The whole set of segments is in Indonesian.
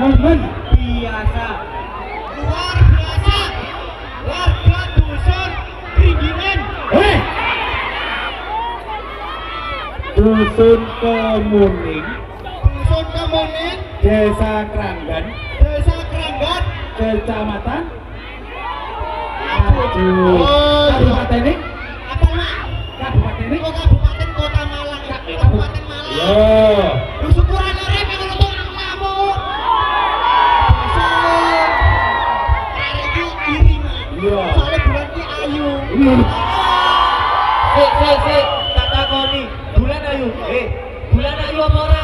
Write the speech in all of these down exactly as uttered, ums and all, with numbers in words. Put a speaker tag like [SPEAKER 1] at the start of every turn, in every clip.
[SPEAKER 1] momen
[SPEAKER 2] biasa, luar biasa, warga dusun Ringginan.
[SPEAKER 1] eh dusun Kemuning,
[SPEAKER 2] Dusun Kemuning,
[SPEAKER 1] Desa Kranggan,
[SPEAKER 2] Desa Kranggan,
[SPEAKER 1] Kecamatan
[SPEAKER 2] Aduh.
[SPEAKER 1] Aduh
[SPEAKER 2] Oh,
[SPEAKER 1] Kabupaten ini
[SPEAKER 2] apa mak?
[SPEAKER 1] Kabupaten ini
[SPEAKER 2] Oh, Kabupaten Kota Malang, ya. Kabupaten Malang.
[SPEAKER 1] yo
[SPEAKER 2] Lu syukuran rep yang nonton aku ngamuk. Dusun Kareki Iriman.
[SPEAKER 1] Iya.
[SPEAKER 2] Soalnya bulan ini ayu.
[SPEAKER 1] Iya.
[SPEAKER 2] Sik, sik, sik, tak takoni. Bulan ayu. Eh, bulan ayu apa ora?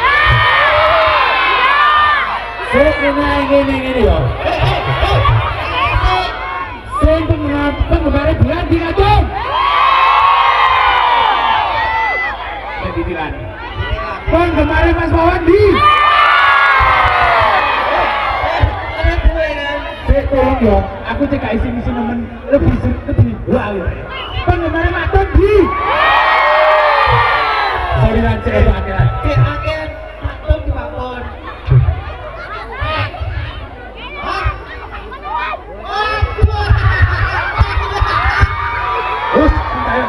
[SPEAKER 1] sik ini ini ini yo
[SPEAKER 2] Eh, eh, eh. Sik.
[SPEAKER 1] sing penggemar bulan di Kacung jadi bilang penggemar Mas Wawan di
[SPEAKER 2] Ada gue kan.
[SPEAKER 1] sik tolong yo aku cek isi isi nemen lebih lebih wow penggemar Maton di sorry lan cek itu akhiran
[SPEAKER 2] Cek akhir Maton di Maton. Hah? Aduh.
[SPEAKER 1] terus ayo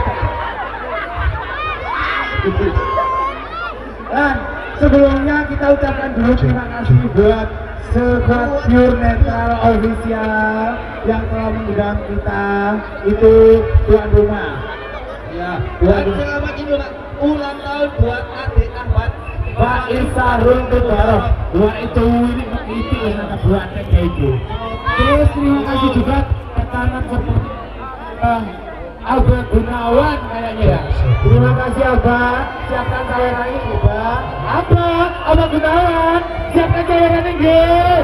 [SPEAKER 1] dan sebelumnya kita ucapkan dulu terima kasih buat Sobat Pure Netral Official yang telah mengundang kita itu tuan rumah ya tuan
[SPEAKER 2] Dan
[SPEAKER 1] rumah
[SPEAKER 2] selamat ini ulang tahun buat adik Ahmad
[SPEAKER 1] Pak Isarul Tubaroh buat itu ini itu yang ada buat kayak itu terus terima kasih juga tekanan seperti Bang Albert Gunawan kayaknya ya terima kasih Abah siapkan sawerannya Abah Abah Abah Gunawan siapkan sawerannya nggih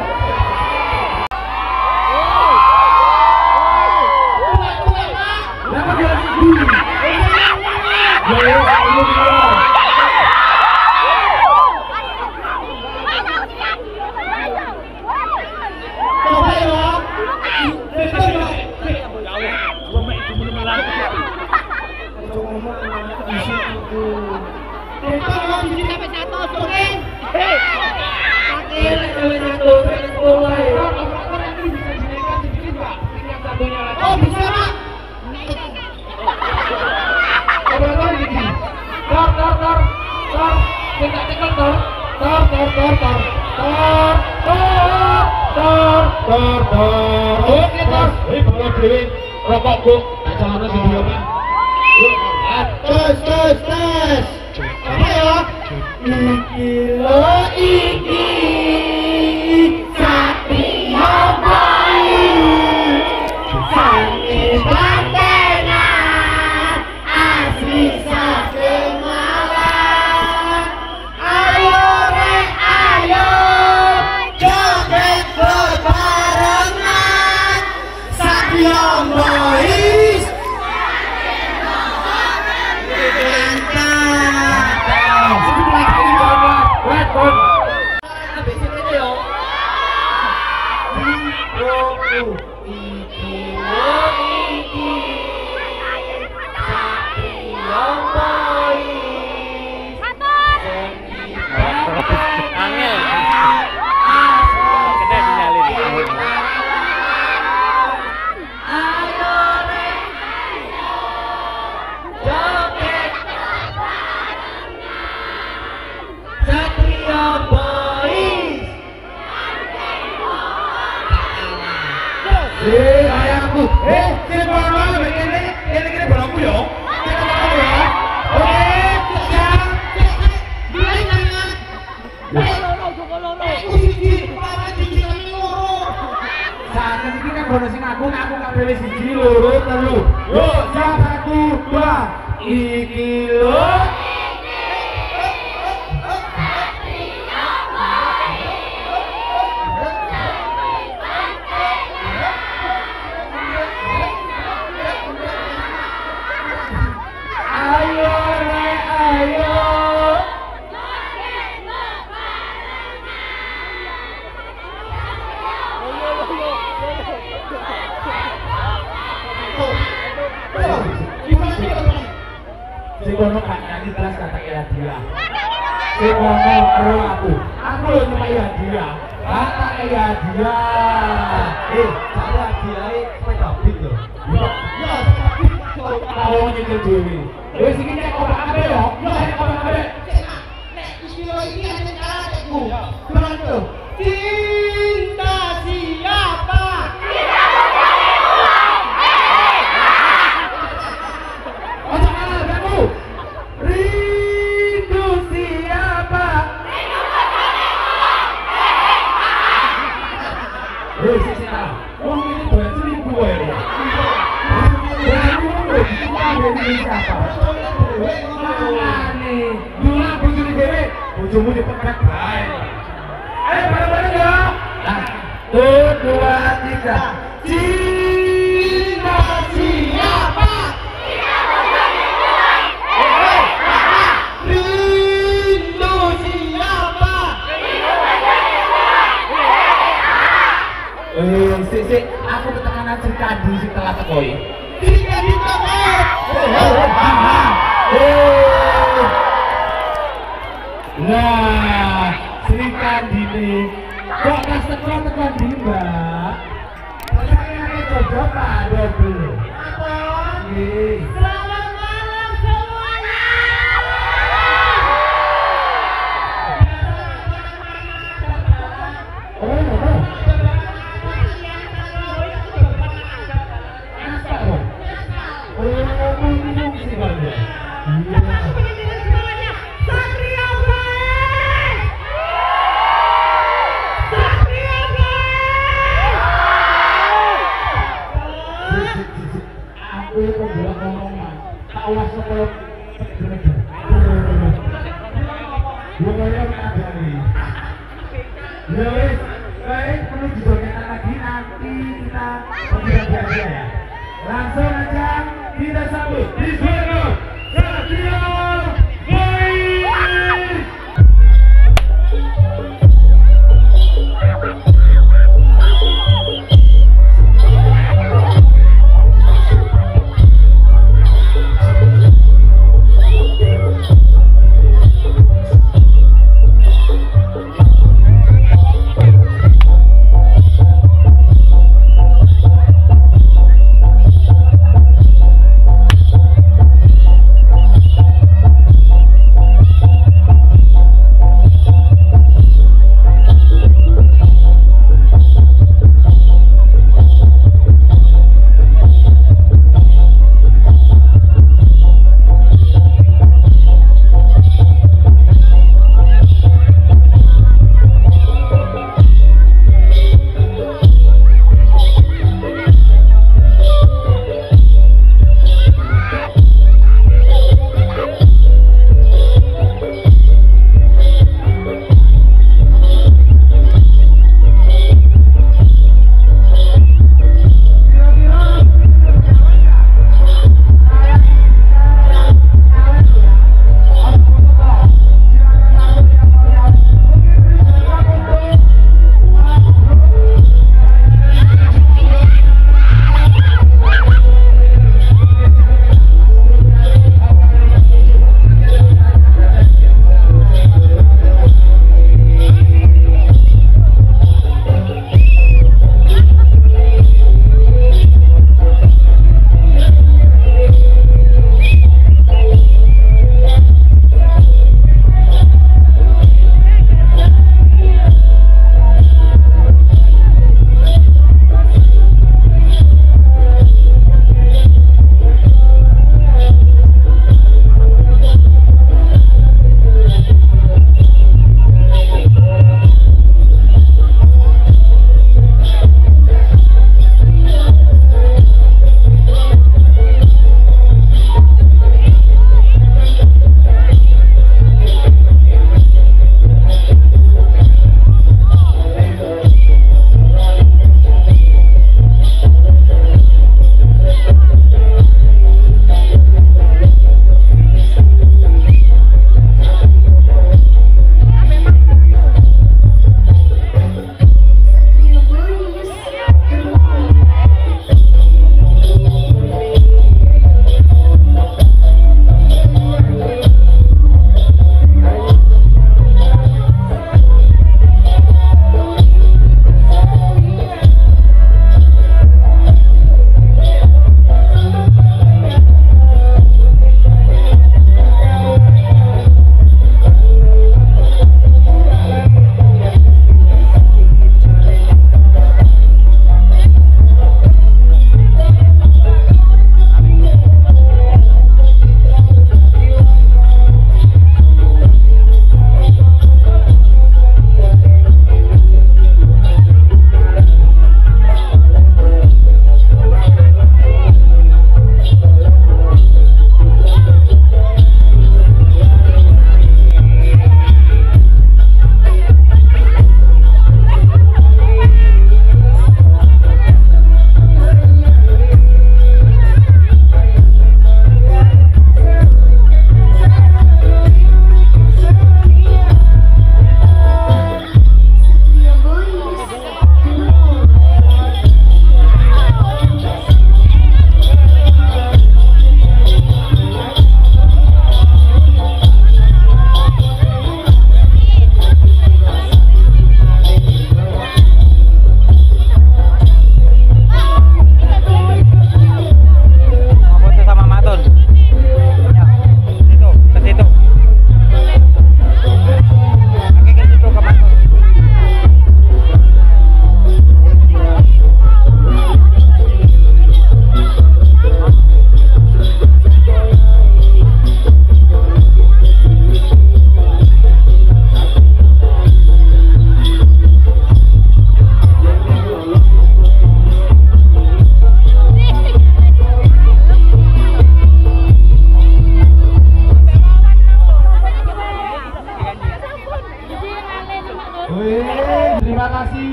[SPEAKER 1] kenapa dia sedih ya ini dia
[SPEAKER 2] coba ya. Coba ya. Oh bisa pak?
[SPEAKER 1] Tor tor tor tor tidak tekan tor tor tor tor tor tor tor tor tor tor oke tor ini bawa dewi rokokku tak calonnya sendiri apa yuk
[SPEAKER 2] Tes tes tes. Apa ya?
[SPEAKER 1] iki lo iki satria bayi sange
[SPEAKER 2] Bantenan asli saking Malang. Ayo rek ayo joget bebarengan Sabiong Boys.
[SPEAKER 1] Eh, ayahku. Eh, sini bola begini. Ini kira bolaku yo. Kita mau ya. Oke, siap.
[SPEAKER 2] Bilai jangan. Eh, aku siji, para siji kami loro.
[SPEAKER 1] Saat ini kan bonus sing aku, aku nggak pilih siji loro telu. Yuk, siap satu dua. Iki lo. Ayo, re, ayo. Si kono kan nyanyi kelas kata kira dia. Sing ngomong karo aku. Aku lho nyemai hadiah. Batak ya hadiah.
[SPEAKER 2] Eh, cara hadiahe sepeda bit lho.
[SPEAKER 1] Ya, ya sepeda bit kok nyekel dhewe. Wis iki nek ora kabeh yo, yo nek ora kabeh.
[SPEAKER 3] Nek istilah ini hanya caranya Pronto. Cinta siapa?
[SPEAKER 1] Ojo kalah kamu. Rindu siapa? Eh, sik sik kalah. Wong iki doyan selingkuh wae. Rindu siapa? Makane, dulu bojone dhewe, bojomu dipekek bae. Ayo bareng-bareng ya. Satu, dua, tiga. Cinta siapa?
[SPEAKER 3] Rindu siapa?
[SPEAKER 1] Eh, sik sik, aku ketekanan cerita di setelah tekoi.
[SPEAKER 3] Jika ditolak.
[SPEAKER 1] Eh. Nah, Sri Kandini kok pas teko-teko ndi, Mbak? Pertanyaane coba Pak Dobel.
[SPEAKER 3] Apa?
[SPEAKER 1] Nggih.
[SPEAKER 3] Selamat malam semuanya.
[SPEAKER 1] Oh, oh. Oh, minum sih, Bang. Iya.
[SPEAKER 3] Semuanya, Satria baik. Satria baik.
[SPEAKER 1] Aku itu bilang ngomongan, tak ulas sepuluh. Bukannya mengadari. Ya wes, baik perlu dibagikan lagi nanti kita bagi-bagi aja ya. Langsung aja kita sambut di sana Satria Baik.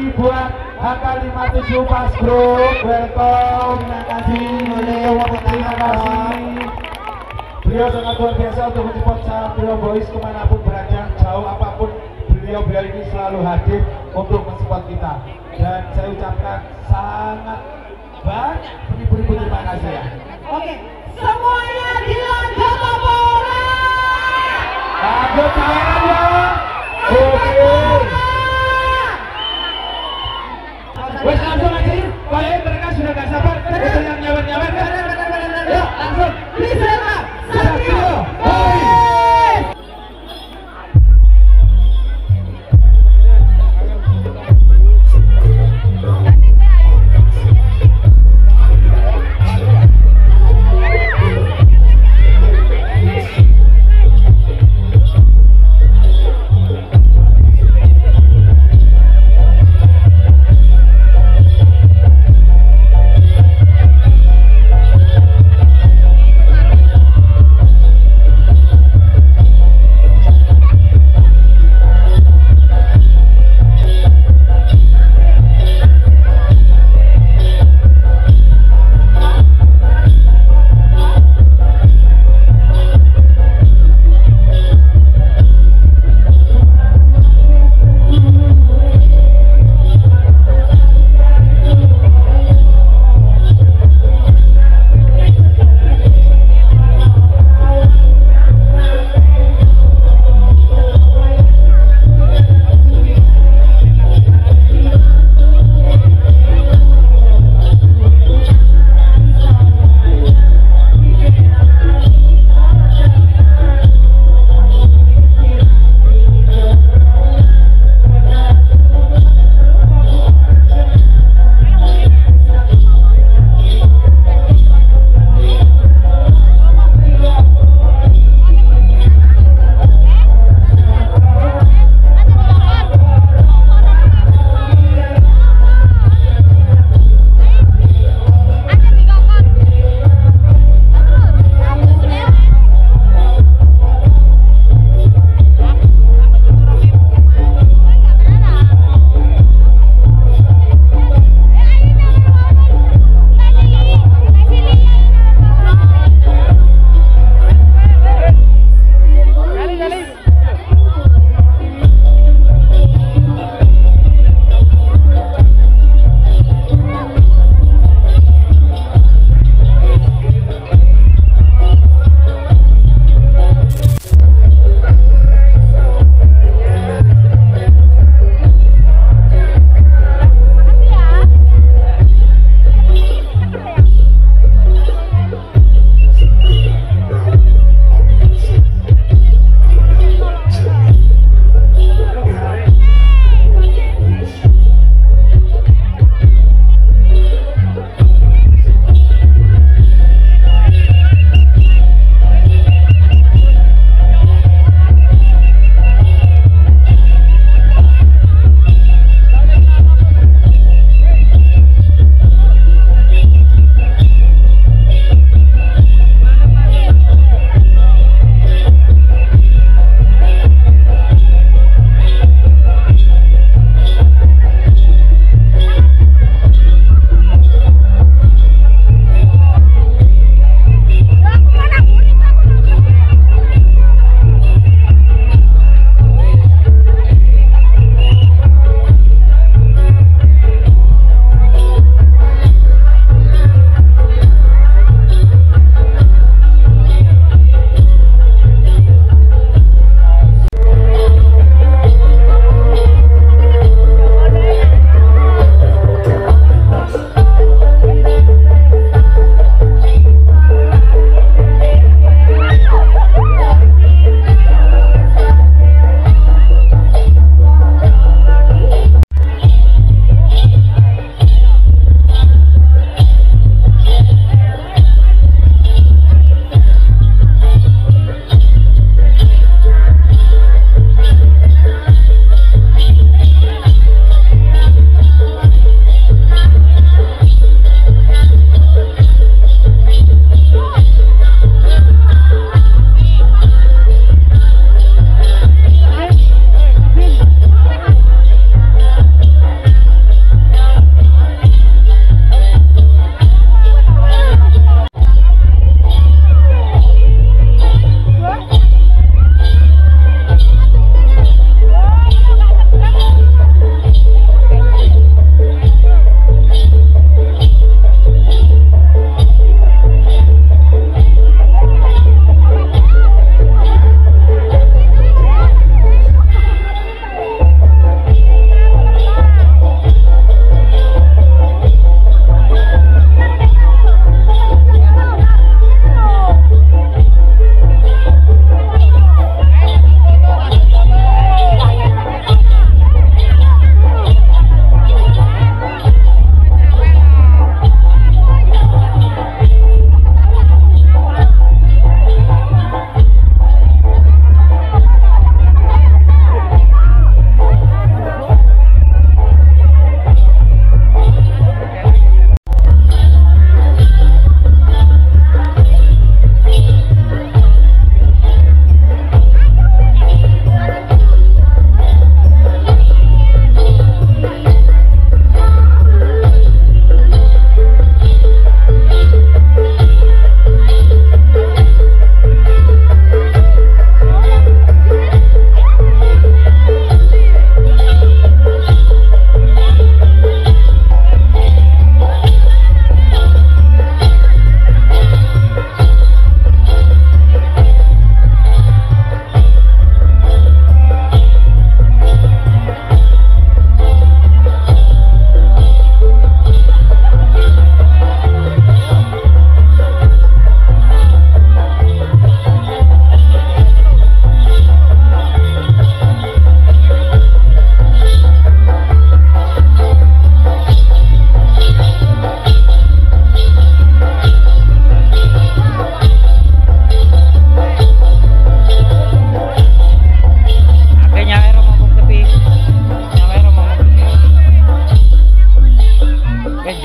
[SPEAKER 1] lagi buat H K lima tujuh Pas Group, welcome, terima kasih, terima kasih. Beliau sangat luar biasa untuk mensupport Satrio Boys kemanapun berada, jauh apapun beliau-beliau ini selalu hadir untuk mensupport kita. Dan saya ucapkan sangat banyak beribu-ribu terima kasih ya.
[SPEAKER 3] Oke, semuanya dilanda bola.
[SPEAKER 1] Lanjut tangan ya. Oke. Wes langsung lagi, kayaknya mereka sudah gak sabar untuk yang nyawer-nyawer kan? Ya langsung.
[SPEAKER 3] Bisa Satrio
[SPEAKER 1] Boys.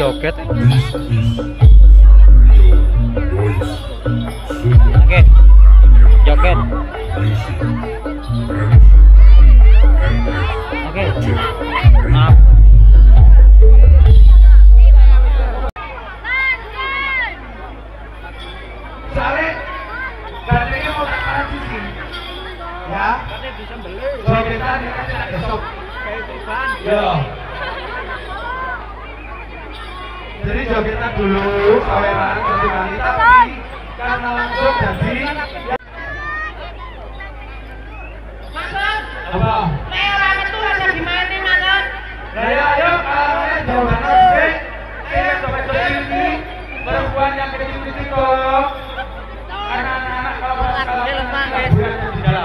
[SPEAKER 4] joget. Oke, joget. Oke, maaf.
[SPEAKER 1] Sale, gandengnya mau tak kalah sisi, ya. Jogetan dikasih nak besok. Ya. Jadi jogetan dulu, saweran, satu kali, tapi karena langsung jadi. Apa?
[SPEAKER 3] Merah itu rasa gimana, Mas?
[SPEAKER 1] Saya ayo kalau jawaban oke, saya coba ini perempuan yang kecil-kecil tolong anak-anak kalau kalau berada di dalam.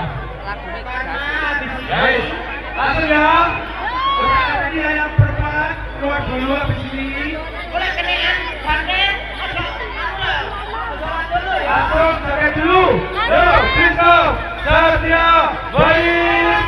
[SPEAKER 1] Guys, langsung ya. Untuk ini yang perempuan keluar dulu habis ini.
[SPEAKER 3] Boleh kenaan, panen,
[SPEAKER 1] Langsung jaga dulu. Yo, bisa, setia, baik.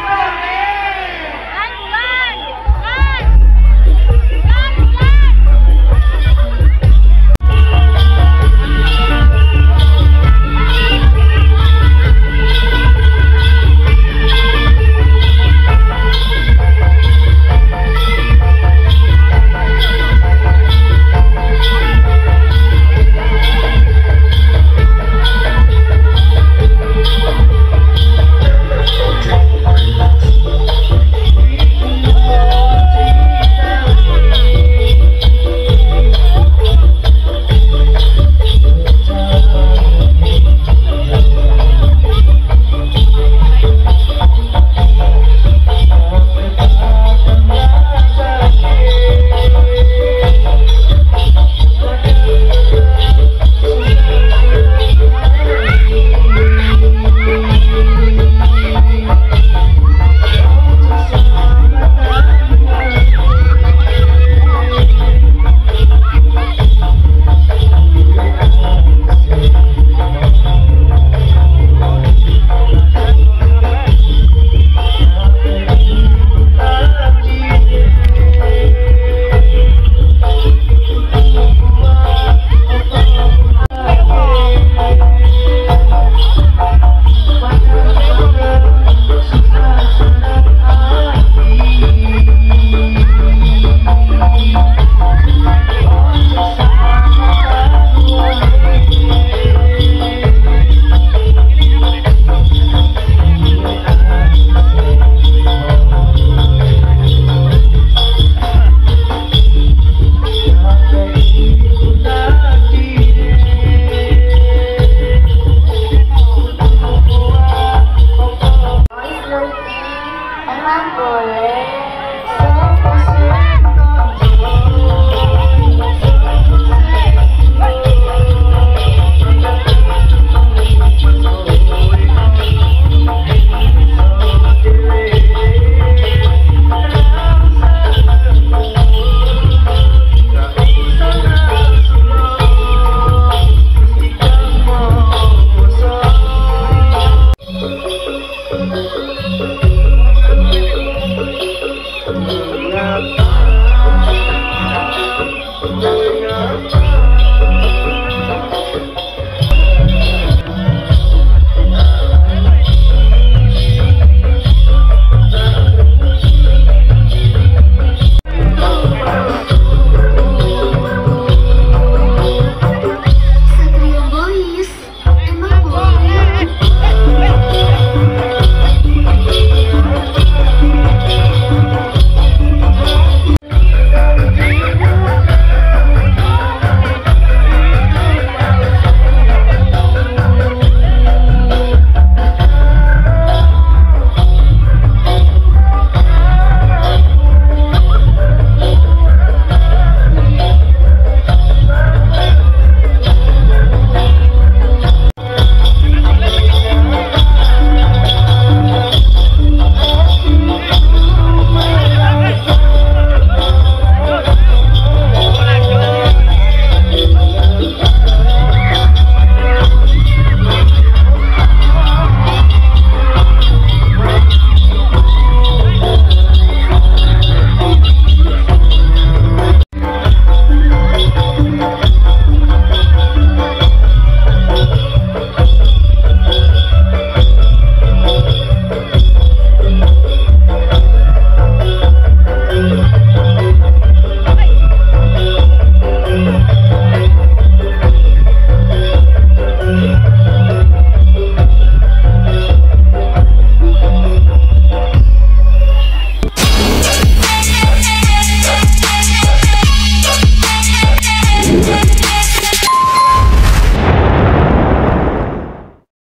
[SPEAKER 1] Thank you.